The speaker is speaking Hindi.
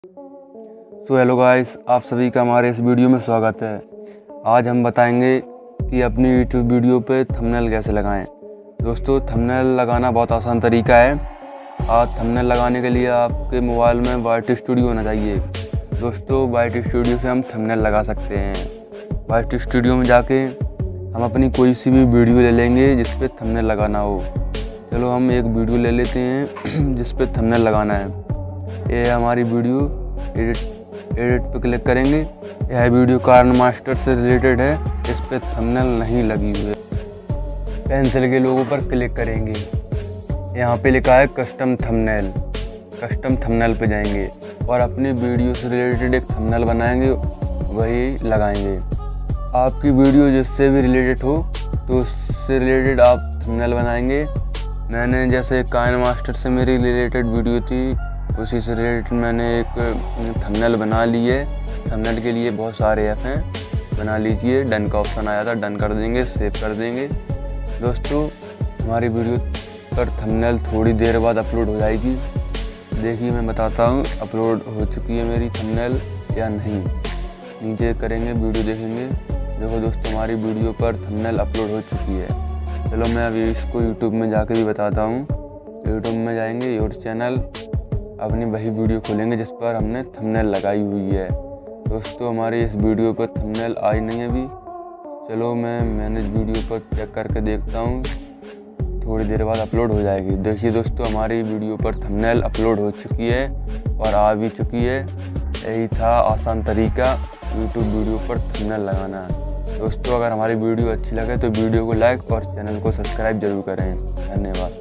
हेलो गाइस, आप सभी का हमारे इस वीडियो में स्वागत है। आज हम बताएंगे कि अपनी यूट्यूब वीडियो पे थंबनेल कैसे लगाएं। दोस्तों, थंबनेल लगाना बहुत आसान तरीका है। आज थंबनेल लगाने के लिए आपके मोबाइल में वाइट स्टूडियो होना चाहिए। दोस्तों, वाइट स्टूडियो से हम थंबनेल लगा सकते हैं। वाइट स्टूडियो में जाके हम अपनी कोई सी भी वीडियो ले लेंगे जिस पे थंबनेल लगाना हो। चलो हम एक वीडियो ले लेते हैं जिस पे थंबनेल लगाना है। ये हमारी वीडियो एडिट पे क्लिक करेंगे। यह वीडियो कार्न मास्टर से रिलेटेड है, इस पे थंबनेल नहीं लगी हुई है। पेंसिल के लोगो पर क्लिक करेंगे। यहाँ पे लिखा है कस्टम थंबनेल। कस्टम थंबनेल पे जाएंगे और अपनी वीडियो से रिलेटेड एक थंबनेल बनाएंगे, वही लगाएंगे। आपकी वीडियो जिससे भी रिलेटेड हो तो उससे रिलेटेड आप थंबनेल बनाएंगे। मैंने जैसे कार्न मास्टर से मेरी रिलेटेड वीडियो थी, उसी से रिलेटेड मैंने एक थंबनेल बना ली है। थंबनेल के लिए बहुत सारे ऐप हैं, बना लीजिए। डन का ऑप्शन आया था, डन कर देंगे, सेव कर देंगे। दोस्तों, हमारी वीडियो पर थंबनेल थोड़ी देर बाद अपलोड हो जाएगी। देखिए, मैं बताता हूँ अपलोड हो चुकी है मेरी थंबनेल या नहीं। नीचे करेंगे, वीडियो देखेंगे। देखो दोस्तों, हमारी वीडियो पर थंबनेल अपलोड हो चुकी है। चलो मैं अभी इसको यूट्यूब में जाके भी बताता हूँ। यूट्यूब में जाएंगे, योर चैनल, अपनी वही वीडियो खोलेंगे जिस पर हमने थंबनेल लगाई हुई है। दोस्तों, हमारी इस वीडियो पर थंबनेल आई नहीं है अभी। चलो मैं मैनेज वीडियो पर चेक करके देखता हूँ, थोड़ी देर बाद अपलोड हो जाएगी। देखिए दोस्तों, हमारी वीडियो पर थंबनेल अपलोड हो चुकी है और आ भी चुकी है। यही था आसान तरीका यूट्यूब वीडियो पर थंबनेल लगाना। दोस्तों, अगर हमारी वीडियो अच्छी लगे तो वीडियो को लाइक और चैनल को सब्सक्राइब जरूर करें। धन्यवाद।